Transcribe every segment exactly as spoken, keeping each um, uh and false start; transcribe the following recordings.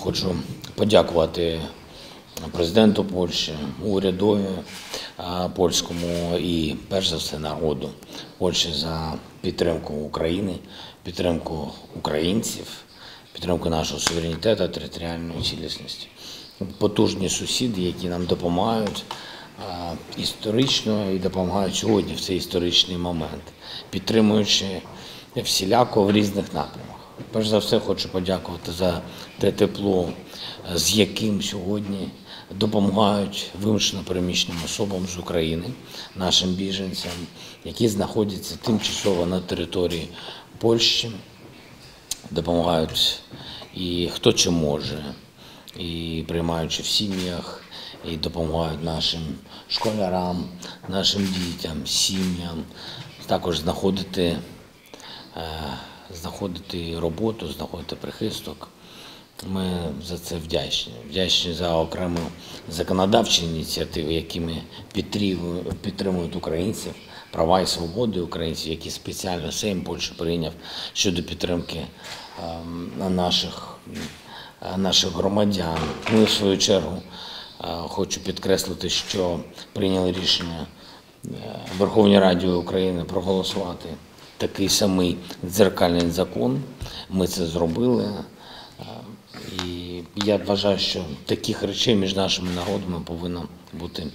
Хочу подякувати президенту Польщі, урядові польському і, перш за все, народу Польщі за підтримку України, підтримку українців, підтримку нашого суверенітету, територіальної цілісності. Потужні сусіди, які нам допомагають історично і допомагають сьогодні в цей історичний момент, підтримуючи всіляко в різних напрямах. Перш за все, хочу подякувати за те тепло, з яким сьогодні допомагають вимушено переміщеним особам з України, нашим біженцям, які знаходяться тимчасово на території Польщі, допомагають і хто чим може, і приймаючи в сім'ях, і допомагають нашим школярам, нашим дітям, сім'ям, також знаходити знаходити роботу, знаходити прихисток. Ми за це вдячні. Вдячні за окрему законодавчі ініціативи, якими підтримують українців, права і свободи українців, які спеціально Сейм Польщі прийняв щодо підтримки наших, наших громадян. Ми, в свою чергу, хочу підкреслити, що прийняли рішення в Верховній Раді України проголосувати такий самий дзеркальний закон. Ми це зробили. І я вважаю, що таких речей між нашими народами повинно бути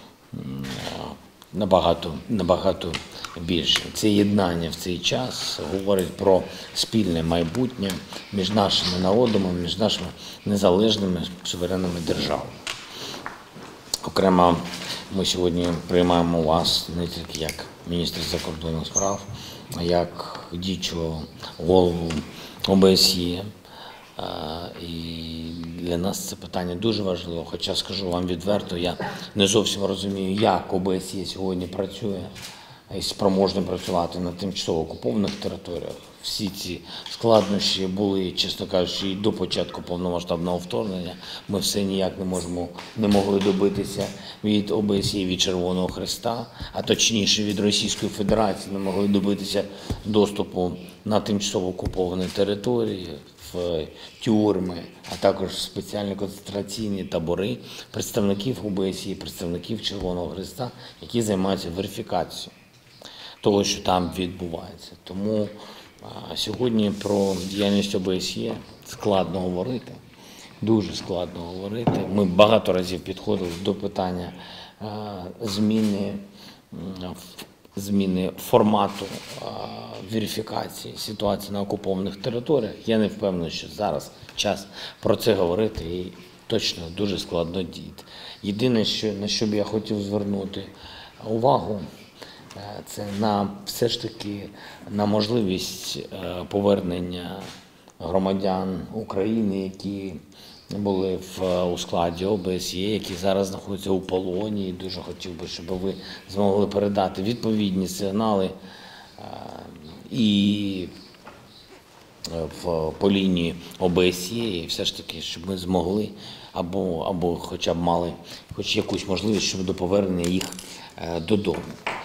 набагато, набагато більше. Це єднання в цей час говорить про спільне майбутнє між нашими народами, між нашими незалежними суверенними державами. Окремо, ми сьогодні приймаємо вас не тільки як міністр закордонних справ, а як діючого голову О Б С Є. І для нас це питання дуже важливо, хоча скажу вам відверто, я не зовсім розумію, як О Б С Є сьогодні працює і спроможний працювати на тимчасово окупованих територіях. Всі ці складнощі були, чесно кажучи, і до початку повномасштабного вторгнення. Ми все ніяк не можемо, не могли добитися від О Б С Є, від Червоного Хреста, а точніше від Російської Федерації, не могли добитися доступу на тимчасово окуповані території, в тюрми, а також в спеціальні концентраційні табори представників О Б С Є, представників Червоного Хреста, які займаються верифікацією того, що там відбувається. Тому а, сьогодні про діяльність О Б С Є складно говорити, дуже складно говорити. Ми багато разів підходили до питання а, зміни, зміни формату а, верифікації ситуації на окупованих територіях. Я не впевнений, що зараз час про це говорити і точно дуже складно діяти. Єдине, що, на що б я хотів звернути увагу, це на все ж таки на можливість повернення громадян України, які були в, у складі О Б С Є, які зараз знаходяться у полоні. І дуже хотів би, щоб ви змогли передати відповідні сигнали і в, по лінії О Б С Є, і все ж таки, щоб ми змогли або, або хоча б мали хоч якусь можливість щодо повернення їх додому.